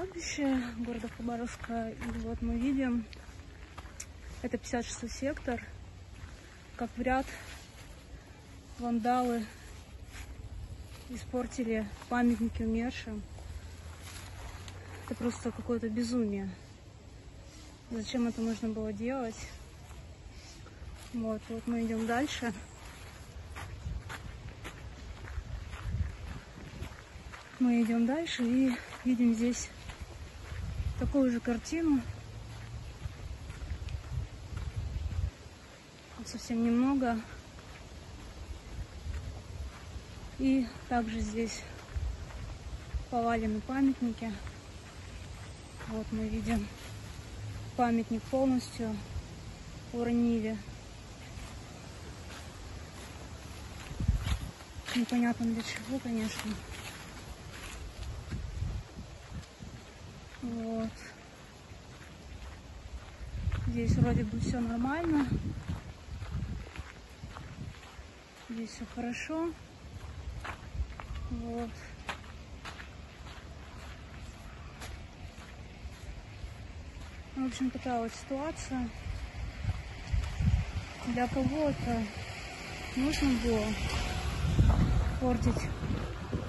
кладбище города Хабаровска. И вот мы видим, это 56-й сектор, как в ряд вандалы испортили памятники умершим. Это просто какое-то безумие. Зачем это нужно было делать? Вот мы идем дальше. Мы идем дальше и видим здесь такую же картину. Совсем немного. И также здесь повалены памятники. Вот мы видим, памятник полностью уронили. Непонятно для чего, конечно. Вот. Здесь вроде бы все нормально. Здесь все хорошо. Вот. В общем, такая вот ситуация. Для кого-то нужно было портить